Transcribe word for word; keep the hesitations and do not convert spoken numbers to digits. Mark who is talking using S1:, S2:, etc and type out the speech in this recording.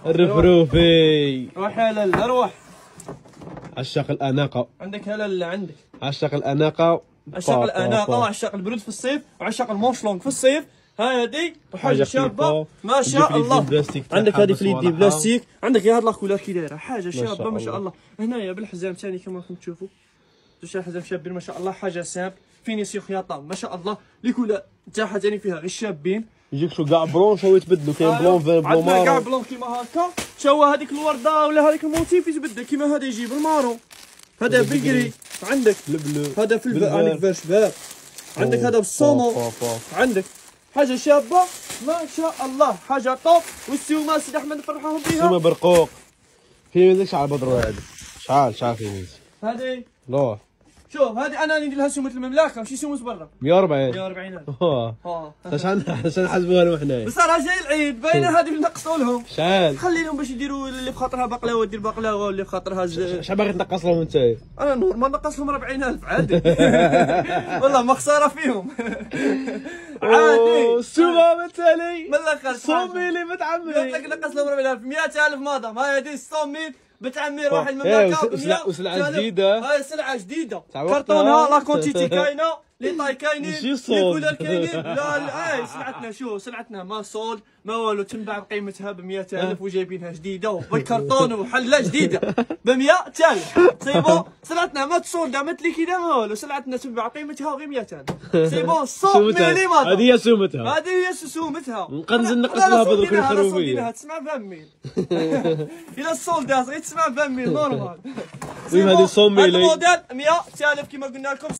S1: الرفروفي.
S2: روح يا لاله روح.
S1: عشاق الاناقه.
S2: عندك يا لاله عندك.
S1: عشاق الاناقه.
S2: عشاق الاناقه وعشاق البرود في الصيف وعشاق المونشلونغ في الصيف. هذه وحاجه شابه ما شاء الله. عندك هذه في اليد بلاستيك، عندك يا هاد لاكولار كي دايره حاجه شابه ما شاء الله. هنايا بالحزام ثاني كما راكم تشوفوا، زوج حزام شابين ما شاء الله، حاجه سامبل فينيسيو خياطه ما شاء الله. لي كولار تاعها ثاني فيها غير شابين.
S1: يجيك شو كاع بلون شو يتبدلوا، كاين بلون فير بلون مارون،
S2: كاع بلون كيما هكا. شو هذيك الورده ولا هذيك الموتيف يتبدل كيما هذا يجي بالمارون، هذا بالكري عندك
S1: البلو،
S2: هذا في الفير عندك فير شباب، عندك هذا بالصومو، عندك حاجه شابه ما شاء الله، حاجه طوب. والسيومه سيدي احمد نفرحوهم بها.
S1: سيومه برقوق في ميزك شعل بدر هذه شحال شحال في ميزك
S2: هذه.
S1: لوح
S2: شوف هذه انا ندير لها سيومه المملكه ماشي سيومه برا.
S1: مية وأربعين
S2: مية وأربعين ألف.
S1: اه
S2: اه
S1: عشان عشان نحسبوها لهم حنايا.
S2: بس راه جاي العيد باينه هذه اللي نقصوا لهم.
S1: شحال؟
S2: خلي لهم باش يديروا اللي بخاطرها بقلاوه دير بقلاوه واللي بخاطرها
S1: شحال باغي تنقص لهم انت؟
S2: انا نورمال نقص لهم أربعين ألف عادي. والله ما خساره فيهم. عادي.
S1: السومه بالتالي
S2: من الاخر
S1: صومي لي متعمري
S2: قلت لك نقص لهم أربعين ألف. مئة ألف ماضى ما هذه ستمية بتعمير واحد من
S1: ايه
S2: المكان.
S1: وسلعه جديده.
S2: هاي سلعه جديده كرتونها لا كونتيتي كاينه، لي طاي كاينين، لي كولر كاينين. لا لا اي سلعتنا شو سلعتنا ما سولد ما والو، تنباع بقيمتها ب مئة ألف وجايبينها جديده وبالكرتون وحله جديده ب مئة ألف. سي بون سلعتنا ما تسولد ما تليكيدا ما والو، سلعتنا تنباع قيمتها غير مئة ألف. سي بون صوب ملي ماضي.
S1: هذه هي سومتها،
S2: هذه هي سومتها.
S1: نقنزل نقص لها بدرك الخروفيه.
S2: تسمع فميل. الى السولدات غير تسمع فميل نورمال.
S1: المهم هذه صومي لي
S2: الموديل مئة ألف كما قلنا لكم.